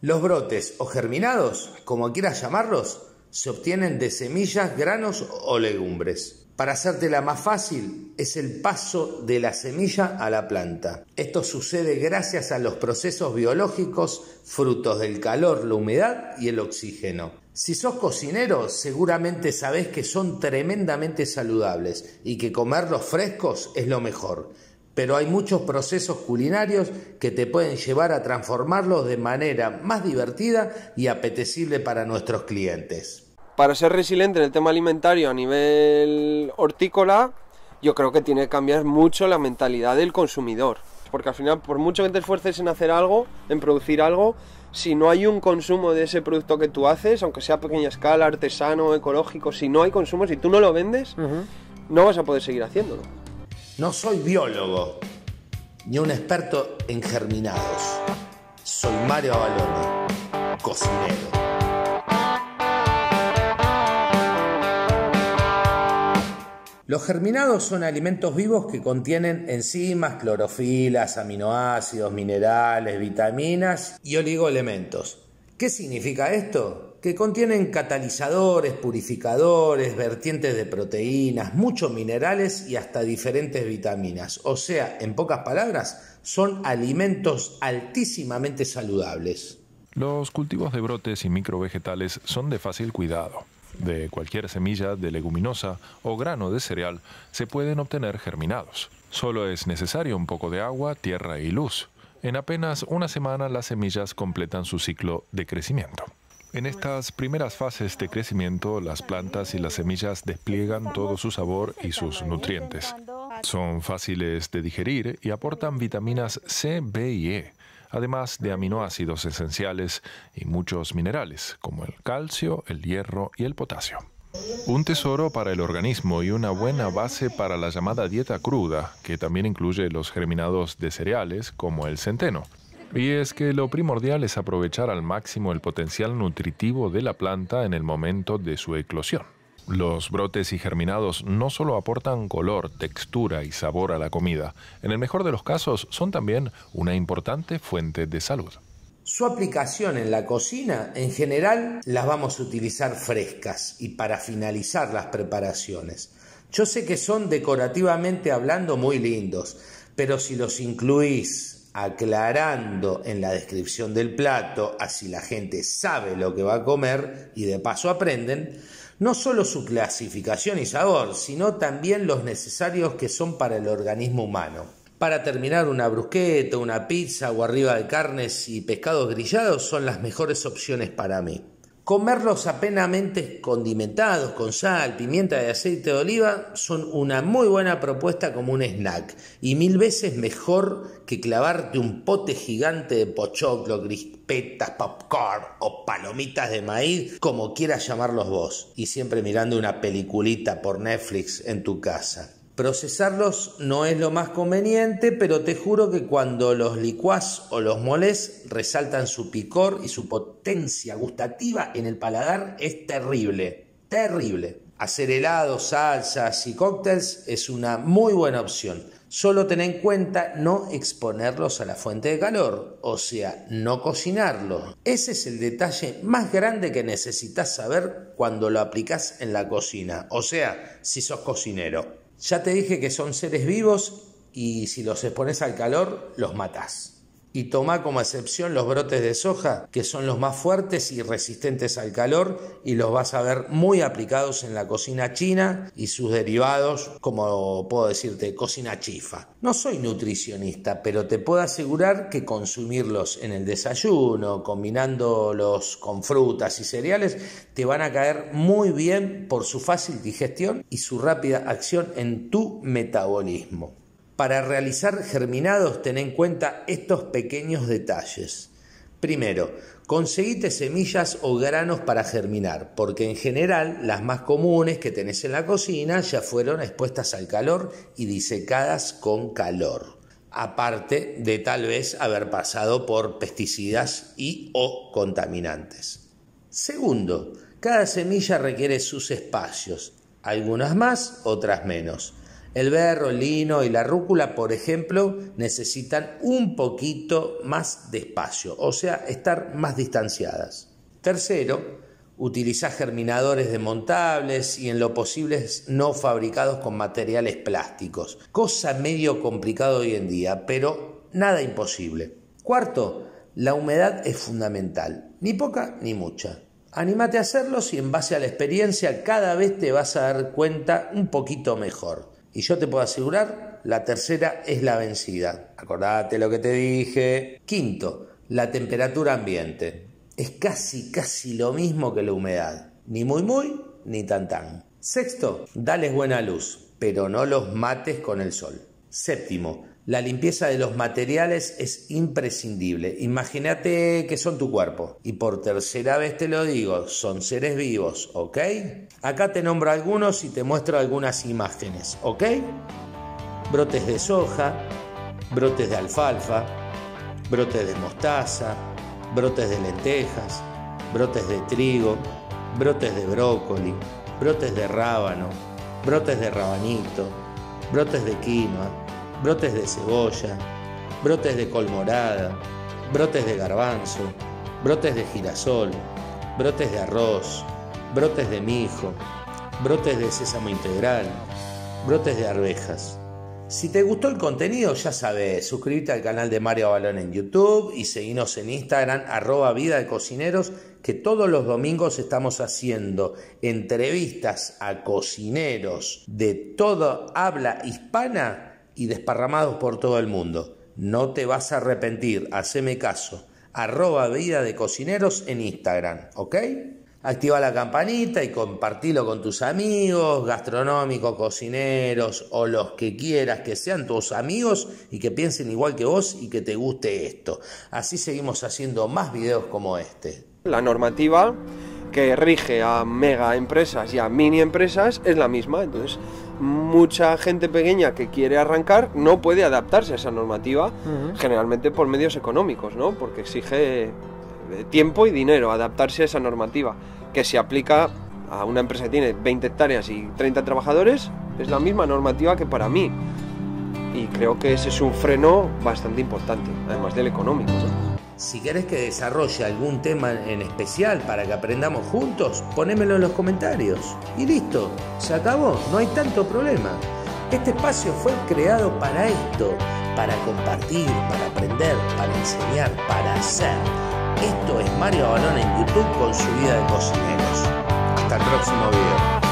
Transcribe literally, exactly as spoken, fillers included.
Los brotes o germinados, como quieras llamarlos, se obtienen de semillas, granos o legumbres. Para hacértela más fácil, es el paso de la semilla a la planta. Esto sucede gracias a los procesos biológicos frutos del calor, la humedad y el oxígeno. Si sos cocinero, seguramente sabés que son tremendamente saludables y que comerlos frescos es lo mejor. Pero hay muchos procesos culinarios que te pueden llevar a transformarlos de manera más divertida y apetecible para nuestros clientes. Para ser resiliente en el tema alimentario a nivel hortícola, yo creo que tiene que cambiar mucho la mentalidad del consumidor. Porque al final, por mucho que te esfuerces en hacer algo, en producir algo, si no hay un consumo de ese producto que tú haces, aunque sea a pequeña escala, artesano, ecológico, si no hay consumo, si tú no lo vendes, uh-huh. no vas a poder seguir haciéndolo. No soy biólogo, ni un experto en germinados. Soy Mario Avalone, cocinero. Los germinados son alimentos vivos que contienen enzimas, clorofilas, aminoácidos, minerales, vitaminas y oligoelementos. ¿Qué significa esto? Que contienen catalizadores, purificadores, vertientes de proteínas, muchos minerales y hasta diferentes vitaminas. O sea, en pocas palabras, son alimentos altísimamente saludables. Los cultivos de brotes y microvegetales son de fácil cuidado. De cualquier semilla de leguminosa o grano de cereal se pueden obtener germinados. Solo es necesario un poco de agua, tierra y luz. En apenas una semana las semillas completan su ciclo de crecimiento. En estas primeras fases de crecimiento, las plantas y las semillas despliegan todo su sabor y sus nutrientes. Son fáciles de digerir y aportan vitaminas C, B y E, además de aminoácidos esenciales y muchos minerales, como el calcio, el hierro y el potasio. Un tesoro para el organismo y una buena base para la llamada dieta cruda, que también incluye los germinados de cereales, como el centeno. Y es que lo primordial es aprovechar al máximo el potencial nutritivo de la planta en el momento de su eclosión. Los brotes y germinados no solo aportan color, textura y sabor a la comida, en el mejor de los casos son también una importante fuente de salud. Su aplicación en la cocina, en general, las vamos a utilizar frescas y para finalizar las preparaciones. Yo sé que son decorativamente hablando muy lindos, pero si los incluís aclarando en la descripción del plato, así la gente sabe lo que va a comer y de paso aprenden, no solo su clasificación y sabor, sino también los necesarios que son para el organismo humano. Para terminar, una brusqueta, una pizza o arriba de carnes y pescados grillados son las mejores opciones para mí. Comerlos apenamente condimentados con sal, pimienta y aceite de oliva son una muy buena propuesta como un snack y mil veces mejor que clavarte un pote gigante de pochoclo, crispetas, popcorn o palomitas de maíz, como quieras llamarlos vos, y siempre mirando una peliculita por Netflix en tu casa. Procesarlos no es lo más conveniente, pero te juro que cuando los licuás o los molés resaltan su picor y su potencia gustativa en el paladar. Es terrible, terrible. Hacer helados, salsas y cócteles es una muy buena opción. Solo ten en cuenta no exponerlos a la fuente de calor, o sea, no cocinarlos. Ese es el detalle más grande que necesitas saber cuando lo aplicás en la cocina, o sea, si sos cocinero. Ya te dije que son seres vivos y si los expones al calor, los matás. Y toma como excepción los brotes de soja, que son los más fuertes y resistentes al calor, y los vas a ver muy aplicados en la cocina china y sus derivados, como puedo decirte, cocina chifa. No soy nutricionista, pero te puedo asegurar que consumirlos en el desayuno, combinándolos con frutas y cereales, te van a caer muy bien por su fácil digestión y su rápida acción en tu metabolismo. Para realizar germinados, ten en cuenta estos pequeños detalles. Primero, conseguite semillas o granos para germinar, porque en general las más comunes que tenés en la cocina ya fueron expuestas al calor y disecadas con calor. Aparte de tal vez haber pasado por pesticidas y o contaminantes. Segundo, cada semilla requiere sus espacios, algunas más, otras menos. El berro, el lino y la rúcula, por ejemplo, necesitan un poquito más de espacio, o sea, estar más distanciadas. Tercero, utiliza germinadores desmontables y en lo posible no fabricados con materiales plásticos, cosa medio complicado hoy en día, pero nada imposible. Cuarto, la humedad es fundamental, ni poca ni mucha. Anímate a hacerlos y en base a la experiencia cada vez te vas a dar cuenta un poquito mejor. Y yo te puedo asegurar, la tercera es la vencida. Acordate lo que te dije. Quinto, la temperatura ambiente. Es casi, casi lo mismo que la humedad. Ni muy, muy, ni tan, tan. Sexto, dales buena luz, pero no los mates con el sol. Séptimo, la limpieza de los materiales es imprescindible. Imagínate que son tu cuerpo. Y por tercera vez te lo digo, son seres vivos, ¿ok? Acá te nombro algunos y te muestro algunas imágenes, ¿ok? Brotes de soja, brotes de alfalfa, brotes de mostaza, brotes de lentejas, brotes de trigo, brotes de brócoli, brotes de rábano, brotes de rabanito, brotes de quinoa, brotes de cebolla, brotes de col morada, brotes de garbanzo, brotes de girasol, brotes de arroz, brotes de mijo, brotes de sésamo integral, brotes de arvejas. Si te gustó el contenido, ya sabes, suscríbete al canal de Mario Avalone en YouTube y seguinos en Instagram, arroba Vida de Cocineros, que todos los domingos estamos haciendo entrevistas a cocineros de toda habla hispana y desparramados por todo el mundo. No te vas a arrepentir, haceme caso. Arroba Vida de Cocineros en Instagram, ¿ok? Activa la campanita y compartilo con tus amigos, gastronómicos, cocineros o los que quieras que sean tus amigos y que piensen igual que vos y que te guste esto. Así seguimos haciendo más videos como este. La normativa que rige a mega empresas y a mini empresas es la misma, entonces mucha gente pequeña que quiere arrancar no puede adaptarse a esa normativa, uh-huh. generalmente por medios económicos, ¿no? Porque exige tiempo y dinero adaptarse a esa normativa, que se aplica a una empresa que tiene veinte hectáreas y treinta trabajadores, es la misma normativa que para mí, y creo que ese es un freno bastante importante, además del económico, ¿no? Si querés que desarrolle algún tema en especial para que aprendamos juntos, ponémelo en los comentarios. Y listo, se acabó, no hay tanto problema. Este espacio fue creado para esto, para compartir, para aprender, para enseñar, para hacer. Esto es Mario Avalone en YouTube con su vida de cocineros. Hasta el próximo video.